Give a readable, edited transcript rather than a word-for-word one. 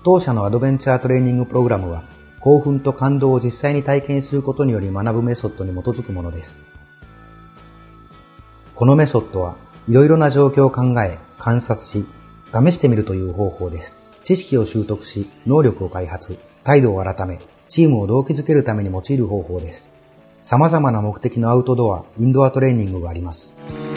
当社のアドベンチャートレーニングプログラムは、興奮と感動を実際に体験することにより学ぶメソッドに基づくものです。このメソッドはいろいろな状況を考え、観察し、試してみるという方法です。知識を習得し、能力を開発、態度を改め、チームを動機づけるために用いる方法です。様々な目的のアウトドア、インドアトレーニングがあります。